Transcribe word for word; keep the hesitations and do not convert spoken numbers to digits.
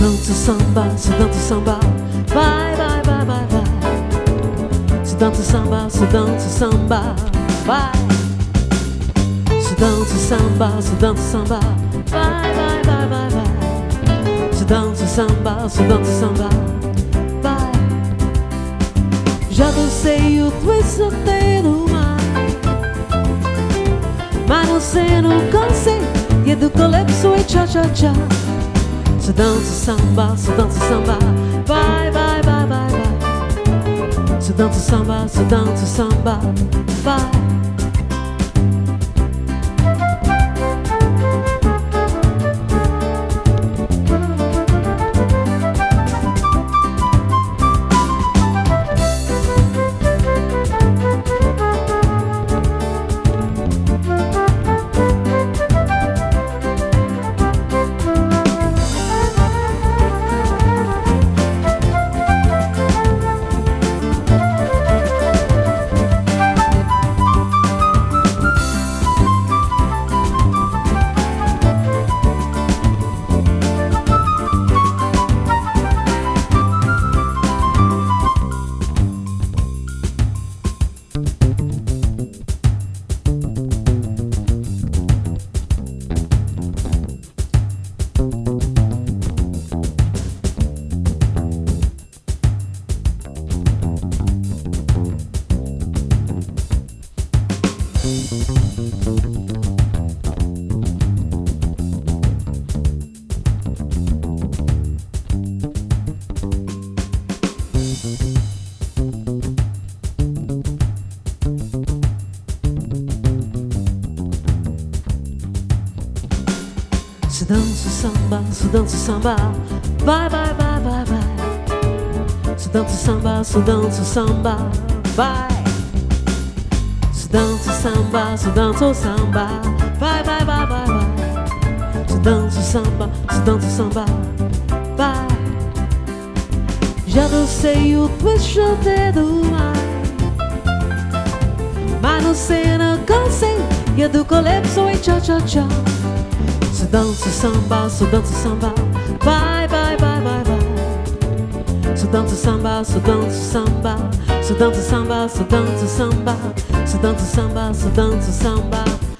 dança samba, se dança samba, vai, vai, vai, vai, vai. Se dança samba, se dança samba, vai. Se dança samba, se dança samba, vai, vai, vai, vai, vai. Se dança samba, se dança samba, vai. Já dancei o twist até no mar, mas não sei, não cansei. E do calypso e cha-cha-cha. Se dança samba, se dança samba, vai, vai, vai, vai, vai. Se dança samba, se dança samba, vai. Se dança samba, se dança samba, vai, vai, vai, vai, vai. Se dança samba, se dança samba, vai. Se dança samba, se dança samba, vai, vai, vai, vai, vai. Se dança samba, se dança samba, vai. Já dancei o twist até do mar, mas não sei, não cansei. E do calypso e cha-cha-cha. Se dança samba, se dança samba, vai, vai, vai, vai, vai. Se dança samba, se dança samba, se dança samba, se dança samba, se dança samba, se dança samba.